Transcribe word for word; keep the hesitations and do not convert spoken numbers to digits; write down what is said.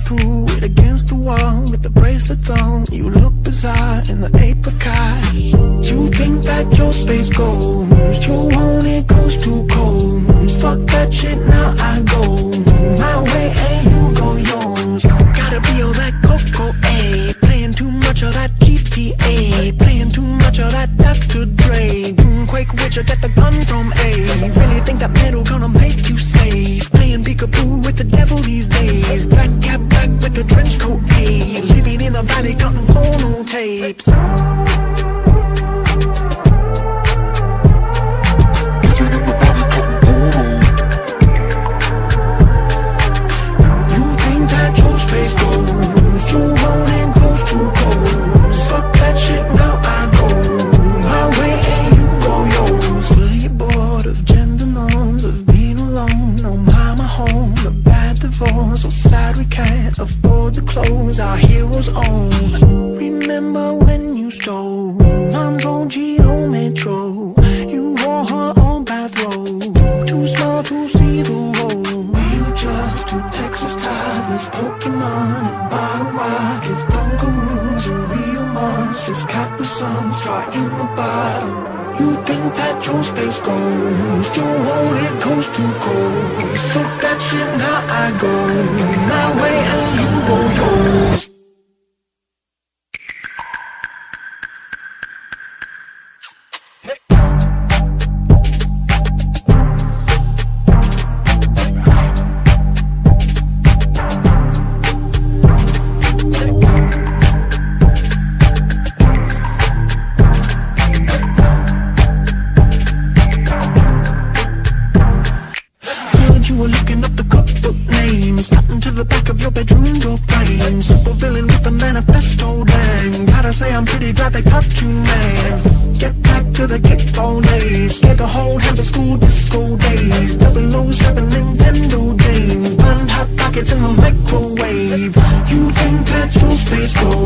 through it against the wall with the bracelets on. You look bizarre in the apricot. You think that your space goes, you want it goes too cold. Fuck that shit, now I go my way and you go yours. Gotta be all that coco, ayy. Playing too much of that G T A, playing too much of that Doctor Dre. Mm, Quake, where'd you get the gun from, ayy? Really think that metal gonna make you safe? Playing peekaboo with the devil these days. Black cap black with the trench coat, ayy. Living in the valley cutting porno tapes. So sad we can't afford the clothes our heroes own. Remember when you stole mom's old Geo Metro? You wore her old bathrobe, too small to see the road. We were just two Texas toddlers, Pokemon and bottle rockets, Dunkaroos and real monsters, cat with some straw in the bottom. You think that your space goes, your whole it goes too cold. Fuck that shit, now I go my way and you go yours. You were looking up the cookbook names, cutting to the back of your bedroom door frame. Super villain with a manifesto, dang. Gotta say I'm pretty glad they cut you, man. Get back to the kickball days, scared to hold hands at school disco days. double oh seven Nintendo games, burned hot pockets in the microwave. You think that your space goes